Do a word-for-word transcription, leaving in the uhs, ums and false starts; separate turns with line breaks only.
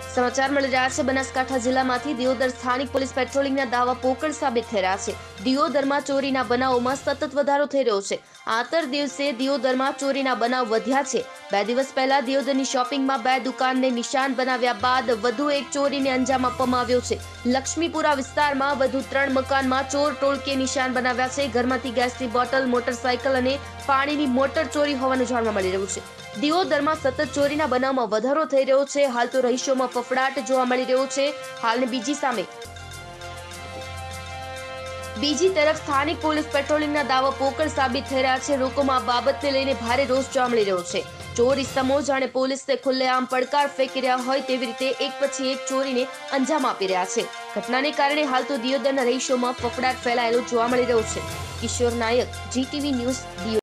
સમાચાર મળી રહ્યા છે બનાસકાંઠા જિલ્લામાંથી દિયોદર સ્થાનિક પોલીસ પેટ્રોલિંગના દાવા પોકળ સાબિત થઈ રહ્યા છે। દિયોદરમાં ચોરીના બનાવોમાં સતત વધારો થઈ રહ્યો છે। આંતર દિવસે દિયોદરમાં ચોરીના બનાવ વધ્યા છે। બે દિવસ પહેલા દિયોદરની શોપિંગમાં બે દુકાનને નિશાન બનાવ્યા બાદ વધુ એક ચોરીને અંજામ આપવામાં આવ્યો છે। લક્ષ્મીપુરા વિસ્તારમાં વધુ ત્રણ મકાનમાં ચોર ટોળકે નિશાન બનાવ્યા છે। ઘરમાંથી ગેસની બોટલ, મોટરસાયકલ અને પાણીની મોટર ચોરી હોવાનું જાણવા મળી રહ્યું છે। દિયોદરમાં સતત ચોરીના બનાવમાં વધારો થઈ રહ્યો છે। હાલ તો રહીશોમાં ફફડાટ જોવા મળી રહ્યો છે। હાલની બીજી સામે બીજી તરફ સ્થાનિક પોલીસ પેટ્રોલિંગના દાવા પોકળ સાબિત થઈ રહ્યા છે। લોકોમાં આ બાબતને લઈને ભારે રોષ જોવા મળી રહ્યો છે। ચોરી સમો જાણે પોલીસને ખુલ્લેઆમ પડકાર ફેંકી રહ્યા હોય તેવી રીતે એક પછી એક ચોરીને અંજામ આપી રહ્યા છે। ઘટનાને કારણે હાલ તો દિયોદરના રહીશોમાં ફફડાટ ફેલાયેલો જોવા મળી રહ્યો છે। Kishor Nayak, GTV news, Deodar.